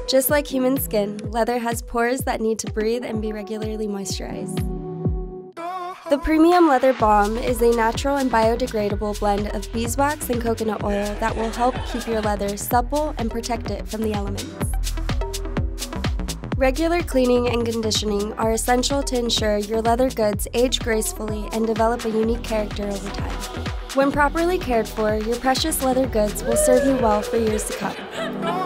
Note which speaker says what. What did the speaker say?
Speaker 1: Just like human skin, leather has pores that need to breathe and be regularly moisturized. The Premium Leather Balm is a natural and biodegradable blend of beeswax and coconut oil that will help keep your leather supple and protect it from the elements. Regular cleaning and conditioning are essential to ensure your leather goods age gracefully and develop a unique character over time. When properly cared for, your precious leather goods will serve you well for years to come.